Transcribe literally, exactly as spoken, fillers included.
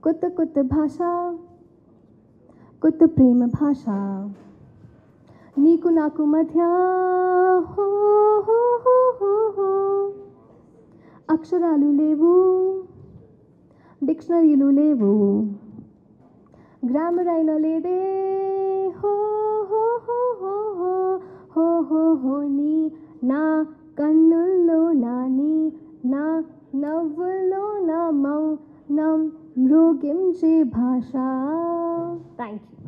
కొత్త కొత్త భాష కొత్త ప్రేమ భాష నీకు నాకు మధ్య హో హో హో హో హో అక్షరాలు లేవు డిక్షనరీలు లేవు గ్రామర్ అయినా లేదే హో హో హో హో హో హో హో హో నీ నా కన్నుల్లో నా నీ నా నవ్వుల్లో నా మౌనం మృగించే భాష. Thank you.